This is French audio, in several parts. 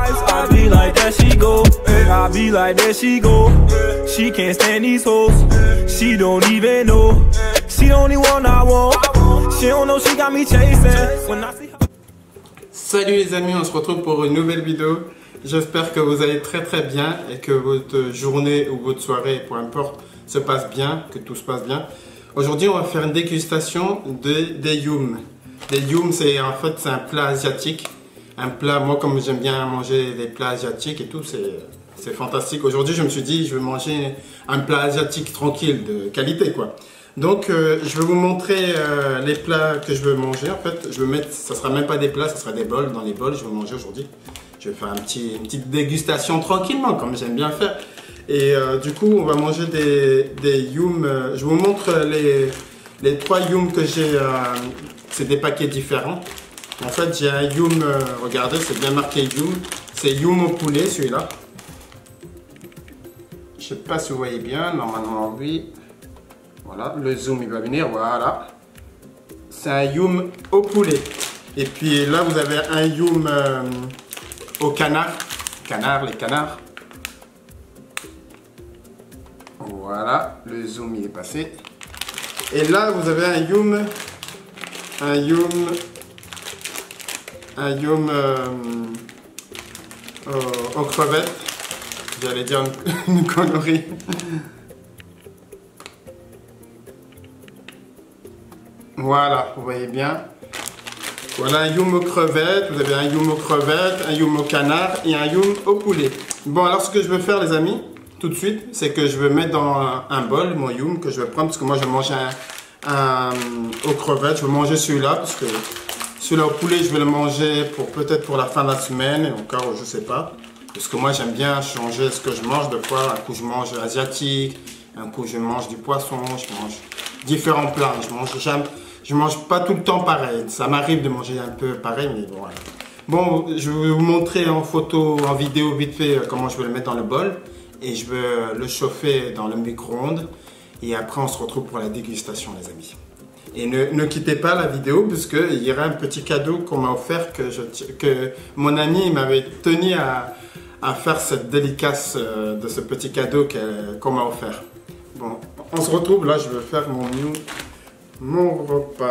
vibes. I be like that she go. I be like that she go. She can't stand these hoes. She don't even know. She the only one I want. She don't know she got me chasing. When I see her. Salut les amis, on se retrouve pour une nouvelle vidéo. J'espère que vous allez très bien et que votre journée ou votre soirée, peu importe, se passe bien, que tout se passe bien. Aujourd'hui, on va faire une dégustation des yum. Les yum, c'est en fait c'est un plat asiatique. Un plat, moi comme j'aime bien manger des plats asiatiques et tout, c'est fantastique. Aujourd'hui, je me suis dit, je vais manger un plat asiatique tranquille, de qualité quoi. Donc, je vais vous montrer les plats que je veux manger. En fait, je vais mettre, ça sera même pas des plats, ça sera des bols. Dans les bols, je vais manger aujourd'hui. Je vais faire une petite dégustation tranquillement, comme j'aime bien faire. Et du coup, on va manger des yum. Je vous montre les trois yum que j'ai. C'est des paquets différents. En fait, j'ai un yum, regardez, c'est bien marqué yum. C'est yum au poulet, celui-là. Je sais pas si vous voyez bien, normalement oui. Voilà, le zoom il va venir, voilà. C'est un yum au poulet. Et puis là, vous avez un yum au canard. Les canards. Voilà, le zoom il est passé. Et là, vous avez un yum aux crevettes. J'allais dire une connerie. Voilà, vous voyez bien. Voilà un yum aux crevettes, vous avez un yum aux crevettes, un yum au canard et un yum au poulet. Bon, alors ce que je veux faire les amis, tout de suite, c'est que je vais mettre dans un bol mon yum que je vais prendre parce que moi je vais manger aux crevettes, je vais manger celui-là parce que celui-là au poulet je vais le manger peut-être pour la fin de la semaine et encore je sais pas. Parce que moi j'aime bien changer ce que je mange de fois, un coup je mange asiatique, un coup je mange du poisson, je mange différents plats, je mange pas tout le temps pareil, ça m'arrive de manger un peu pareil, mais bon, voilà. Bon, je vais vous montrer en photo, en vidéo vite fait comment je vais le mettre dans le bol. Et je vais le chauffer dans le micro-ondes. Et après, on se retrouve pour la dégustation, les amis. Et ne quittez pas la vidéo, puisqu'il y aura un petit cadeau qu'on m'a offert, que mon ami m'avait tenu à faire cette dédicace de ce petit cadeau qu'on m'a offert. Bon, on se retrouve, là, je vais faire mon repas.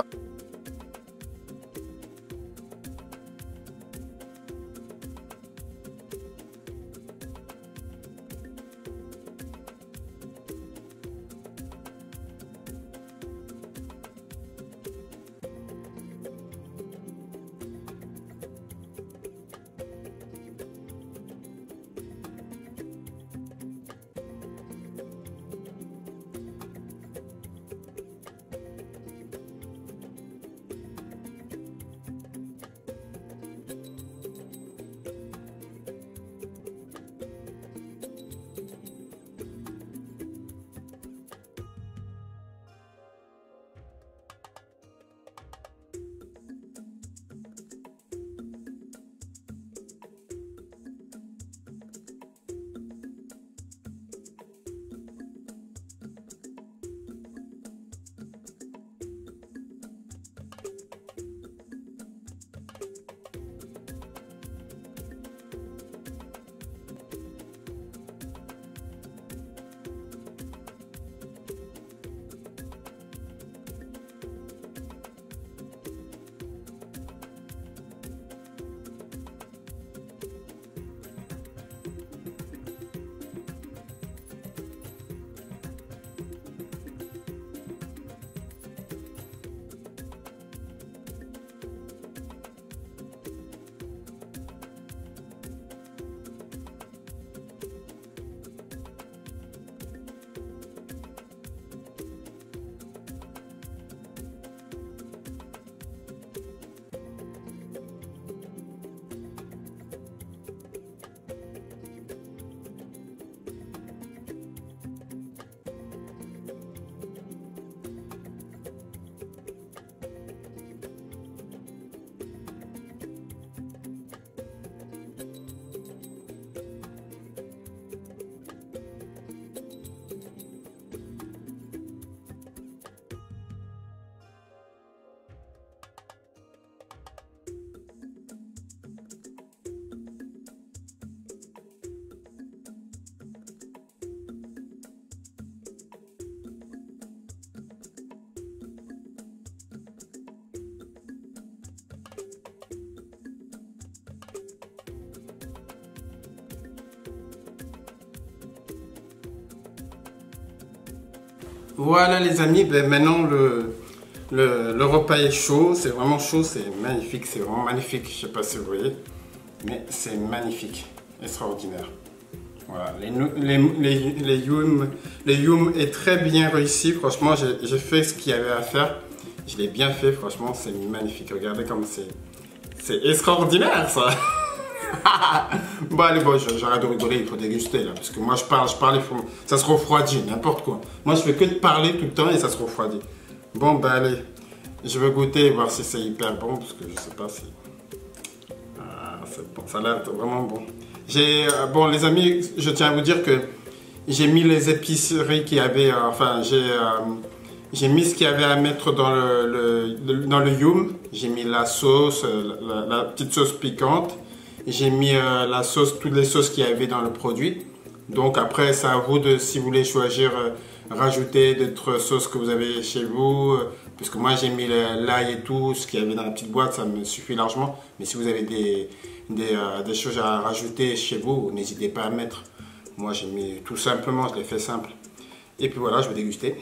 Voilà les amis, ben maintenant le repas est chaud, c'est vraiment chaud, c'est magnifique, c'est vraiment magnifique. Je sais pas si vous voyez, mais c'est magnifique, extraordinaire. Voilà, les yum est très bien réussi. Franchement, j'ai fait ce qu'il y avait à faire. Je l'ai bien fait, franchement, c'est magnifique. Regardez comme c'est extraordinaire ça. Bon allez, bon, j'arrête de rigoler, il faut déguster là, parce que moi je parle, ça se refroidit, n'importe quoi. Moi je fais que de parler tout le temps et ça se refroidit. Bon bah allez, je vais goûter, voir si c'est hyper bon, parce que je sais pas si... Ah, c'est bon, ça a l'air vraiment bon. Bon les amis, je tiens à vous dire que j'ai mis les épiceries qu'il y avait, enfin j'ai mis ce qu'il y avait à mettre dans le yum. J'ai mis la sauce, la petite sauce piquante. J'ai mis la sauce, toutes les sauces qu'il y avait dans le produit. Donc après, c'est à vous de, si vous voulez choisir, rajouter d'autres sauces que vous avez chez vous. Parce que moi, j'ai mis l'ail et tout, ce qu'il y avait dans la petite boîte, ça me suffit largement. Mais si vous avez des choses à rajouter chez vous, n'hésitez pas à mettre. Moi, j'ai mis tout simplement, je l'ai fait simple. Et puis voilà, je vais déguster.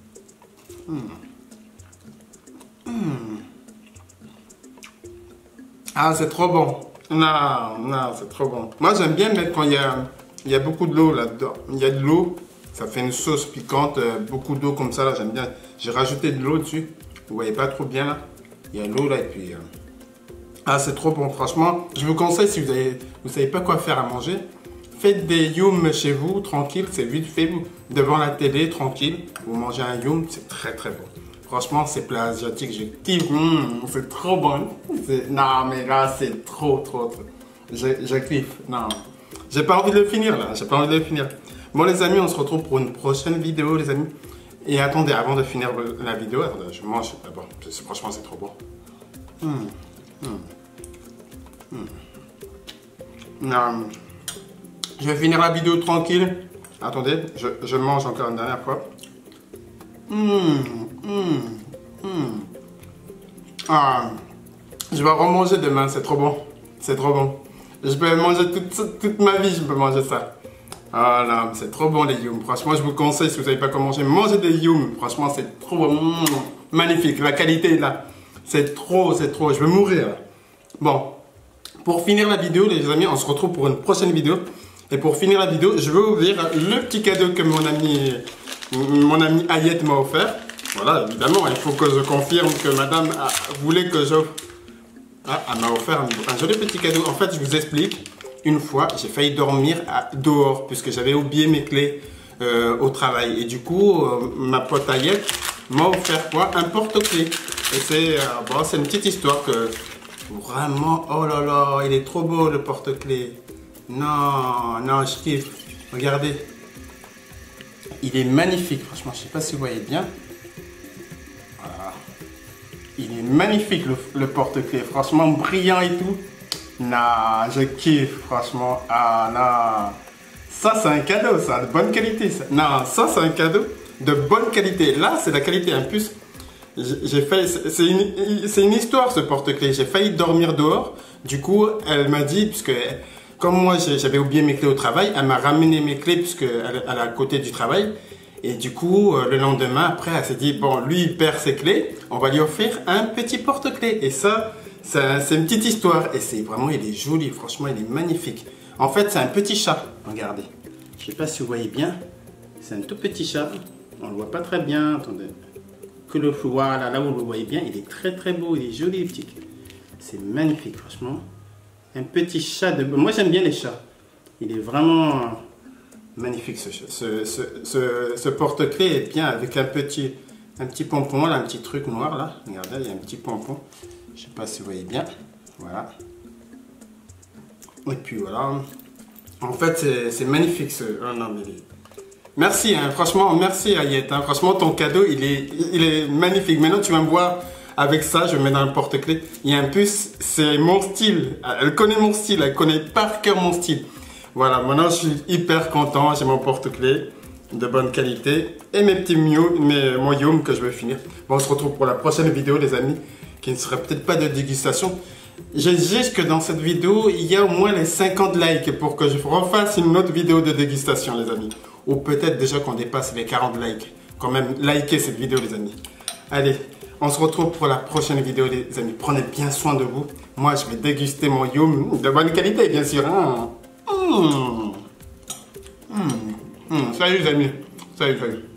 Ah, c'est trop bon. Non, c'est trop bon. Moi, j'aime bien mettre quand il y a beaucoup de l'eau là-dedans. Il y a de l'eau, ça fait une sauce piquante, beaucoup d'eau comme ça, là, j'aime bien. J'ai rajouté de l'eau dessus. Vous voyez pas trop bien, là. Il y a l'eau, là, et puis... Ah, c'est trop bon, franchement. Je vous conseille, si vous savez pas quoi faire à manger, faites des yum chez vous, tranquille, c'est vite fait. Devant la télé, tranquille. Vous mangez un yum, c'est très, très bon. Franchement, ces plats asiatiques, je kiffe. C'est trop bon. Non, mais là, c'est trop. Je kiffe. Non, j'ai pas envie de le finir, là. J'ai pas envie de le finir. Bon, les amis, on se retrouve pour une prochaine vidéo, les amis. Et attendez, avant de finir la vidéo, attendez, je mange d'abord. Franchement, c'est trop bon. Non, je vais finir la vidéo tranquille. Attendez, je mange encore une dernière fois. Ah, je vais remanger demain, c'est trop bon. C'est trop bon. Je peux manger toute ma vie, je peux manger ça. Ah là, c'est trop bon les yum. Franchement, je vous conseille, si vous ne savez pas comment manger, mangez des yum. Franchement, c'est trop bon. Magnifique, la qualité est là. C'est trop. Je vais mourir. Bon, pour finir la vidéo, les amis, on se retrouve pour une prochaine vidéo. Et pour finir la vidéo, je vais ouvrir le petit cadeau que mon ami Ayette m'a offert. Voilà, évidemment, il faut que je confirme que madame voulait que j'offre. Ah, elle m'a offert un joli petit cadeau. En fait, je vous explique. Une fois, j'ai failli dormir dehors puisque j'avais oublié mes clés au travail. Et du coup, ma pote Ayette m'a offert quoi? Un porte-clés. Et c'est bon, une petite histoire que vraiment, oh là là, il est trop beau le porte-clés. Non, je kiffe. Regardez. Il est magnifique, franchement, je sais pas si vous voyez bien. Voilà. Il est magnifique le porte-clés, franchement brillant et tout. Non, je kiffe, franchement. Ah non. Ça, c'est un cadeau, ça, de bonne qualité. Ça. Non, ça, c'est un cadeau de bonne qualité. Là, c'est la qualité. En plus, c'est une histoire, ce porte-clés. J'ai failli dormir dehors. Du coup, elle m'a dit, puisque comme moi, j'avais oublié mes clés au travail, elle m'a ramené mes clés puisqu'elle est à côté du travail. Et du coup, le lendemain, après, elle s'est dit, bon, lui, il perd ses clés, on va lui offrir un petit porte-clés. Et ça, c'est une petite histoire. Et c'est vraiment, il est joli, franchement, il est magnifique. En fait, c'est un petit chat, regardez. Je sais pas si vous voyez bien, c'est un tout petit chat. On le voit pas très bien, attendez. Que le voilà, là où vous le voyez bien, il est très beau, il est joli, petit. C'est magnifique, franchement. Un petit chat de... Moi, j'aime bien les chats. Il est vraiment magnifique, ce porte-clés est bien avec un petit pompon, là, un petit truc noir, là. Regardez, il y a un petit pompon. Je sais pas si vous voyez bien. Voilà. Et puis, voilà. En fait, c'est magnifique, ce... Oh, non, mais... Merci, hein, franchement, merci Ayette. Hein. Franchement, ton cadeau, il est magnifique. Maintenant, tu vas me voir... Avec ça, je mets dans le porte-clés. Il y a un puce, c'est mon style. Elle connaît mon style, elle connaît par cœur mon style. Voilà, maintenant je suis hyper content. J'ai mon porte-clés de bonne qualité. Et mes petits mon yum que je vais finir. Bon, on se retrouve pour la prochaine vidéo, les amis. Qui ne sera peut-être pas de dégustation. J'exige que dans cette vidéo, il y a au moins les 50 likes pour que je refasse une autre vidéo de dégustation, les amis. Ou peut-être déjà qu'on dépasse les 40 likes. quand même liker cette vidéo, les amis. Allez, on se retrouve pour la prochaine vidéo, les amis. Prenez bien soin de vous. Moi, je vais déguster mon youm de bonne qualité, bien sûr. Hein. Salut, les amis. Salut, salut.